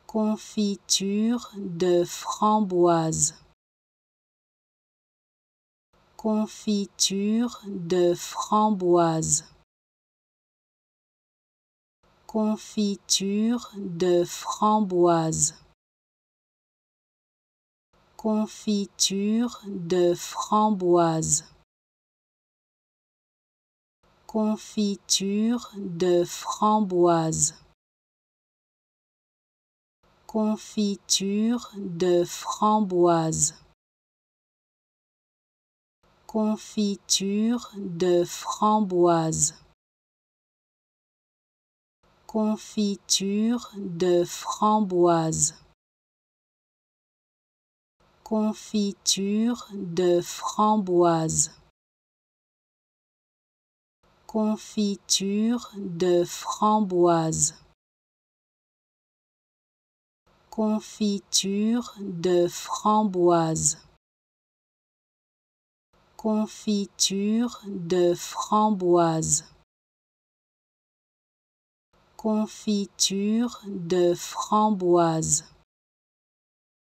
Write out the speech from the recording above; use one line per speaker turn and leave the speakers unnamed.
confiture de framboise, confiture de framboise, confiture de framboise, confiture de framboise, confiture de framboise, confiture de framboise, confiture de framboise, confiture de framboise, confiture de framboise, confiture de framboise, confiture de framboise, confiture de framboise, confiture de framboise.